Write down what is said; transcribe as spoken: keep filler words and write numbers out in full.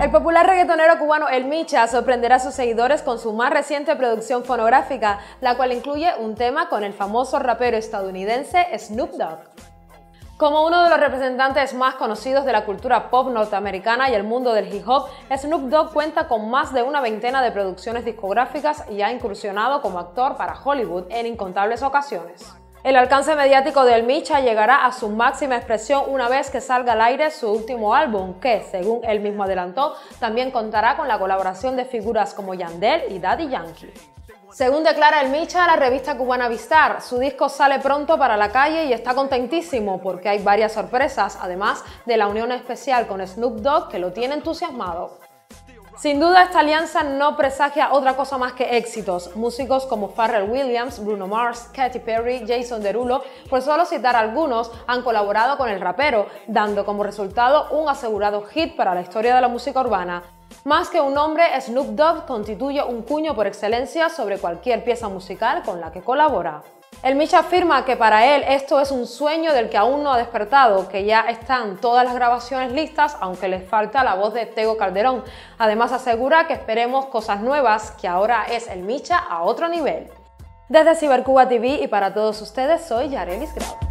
El popular reggaetonero cubano El Micha sorprenderá a sus seguidores con su más reciente producción fonográfica, la cual incluye un tema con el famoso rapero estadounidense Snoop Dogg. Como uno de los representantes más conocidos de la cultura pop norteamericana y el mundo del hip hop, Snoop Dogg cuenta con más de una veintena de producciones discográficas y ha incursionado como actor para Hollywood en incontables ocasiones. El alcance mediático de El Micha llegará a su máxima expresión una vez que salga al aire su último álbum, que, según él mismo adelantó, también contará con la colaboración de figuras como Yandel y Daddy Yankee. Según declara El Micha a la revista cubana Vistar, su disco sale pronto para la calle y está contentísimo porque hay varias sorpresas, además de la unión especial con Snoop Dogg que lo tiene entusiasmado. Sin duda, esta alianza no presagia otra cosa más que éxitos. Músicos como Pharrell Williams, Bruno Mars, Katy Perry, Jason Derulo, por solo citar algunos, han colaborado con el rapero, dando como resultado un asegurado hit para la historia de la música urbana. Más que un nombre, Snoop Dogg constituye un cuño por excelencia sobre cualquier pieza musical con la que colabora. El Micha afirma que para él esto es un sueño del que aún no ha despertado, que ya están todas las grabaciones listas, aunque les falta la voz de Tego Calderón. Además asegura que esperemos cosas nuevas, que ahora es El Micha a otro nivel. Desde Cibercuba T V y para todos ustedes, soy Yarelis Grau.